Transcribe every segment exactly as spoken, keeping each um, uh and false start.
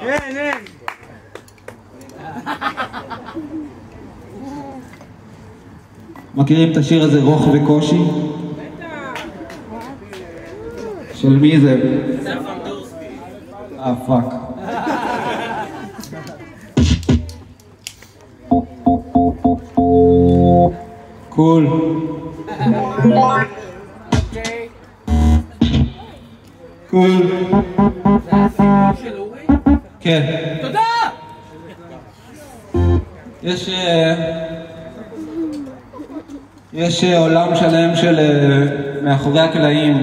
אין, אין. מכירים את השיר הזה, רוך וקושי? של מי זה? אה, פאק. קול. קול. כן. תודה! יש... יש עולם שלם של מאחורי הקלעים.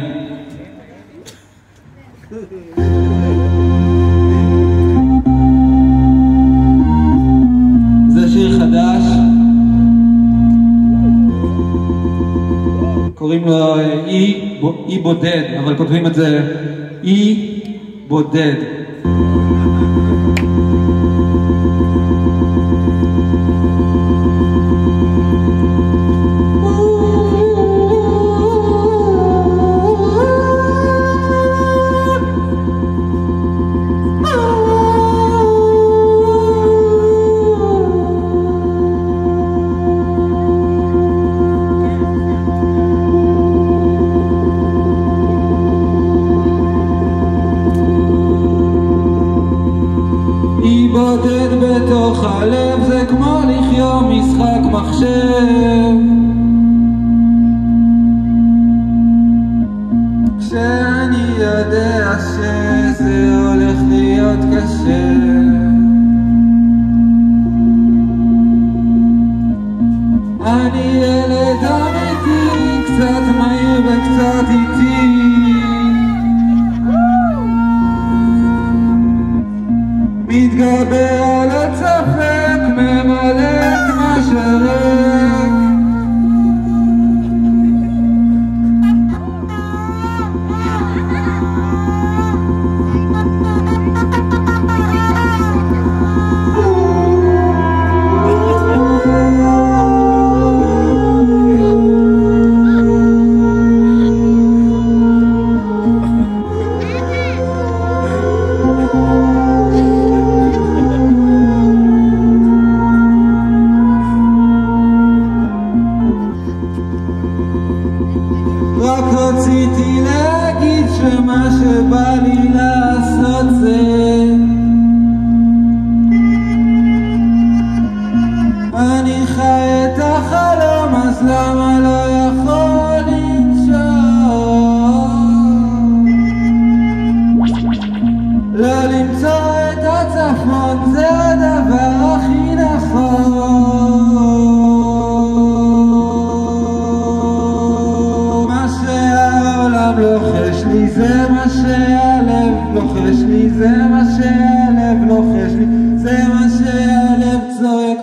זה שיר חדש, קוראים לו אי, אי בודד, אבל כותבים את זה אי בודד. בודד בתוך הלב זה כמו לחיות משחק מחשב, כשאני יודע שזה הולך להיות קשה. אני ילד אמיתי, קצת מהיר וקצת איטי, מתגבר על הצפק, ממלא את מה שרק. רק רציתי להגיד שמה שבא לי לעשות זה אני חי את החלום, אז למה לא יכול לנשום? לא למצוא את הצפון זה הדבר הכי נכון. לוחש לי זה מה שהלב לוחש לי, זה מה שהלב לוחש לי, זה מה שהלב צועק.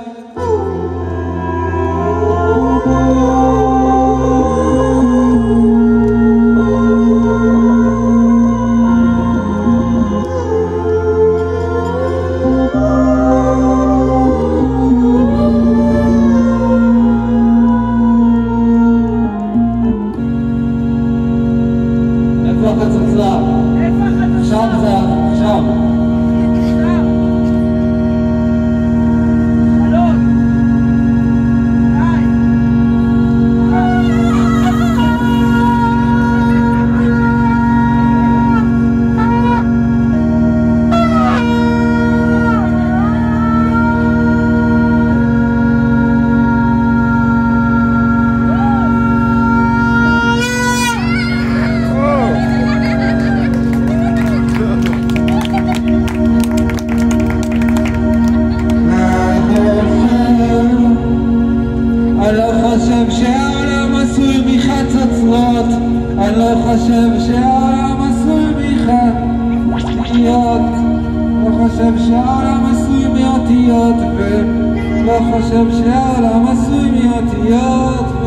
עכשיו זה, עכשיו. שהעולם עשוי מחצוצרות, אני לא חושב שהעולם עשוי מחצוצרות, לא חושב שהעולם עשוי מאותיות ולא חושב שהעולם עשוי מאותיות ו...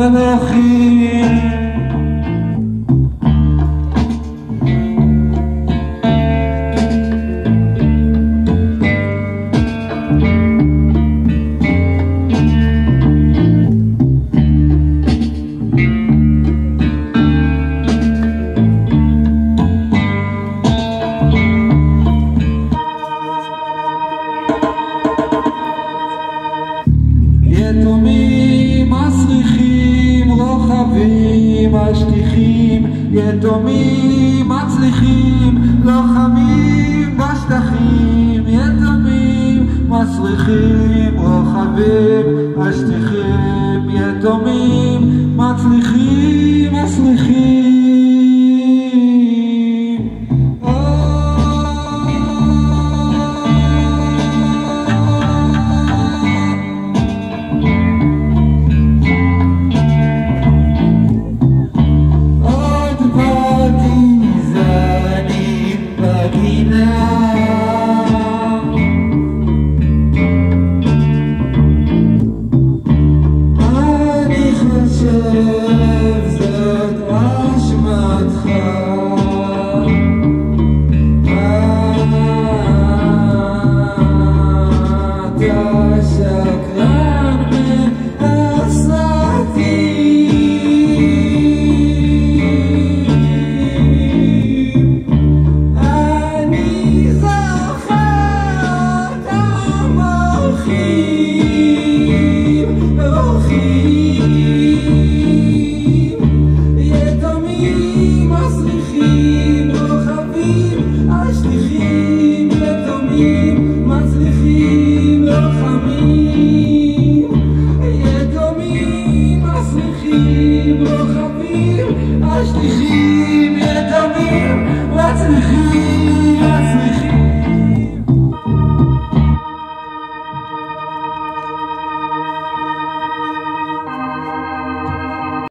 ובוכים. יתומים מסריחים רוחבים השטיחים, יתומים מצליחים לוחמים בשטחים, יתומים מסריחים רוחבים השטיחים, יתומים מצליחים מסריחים. השליחים יתומים מצליחים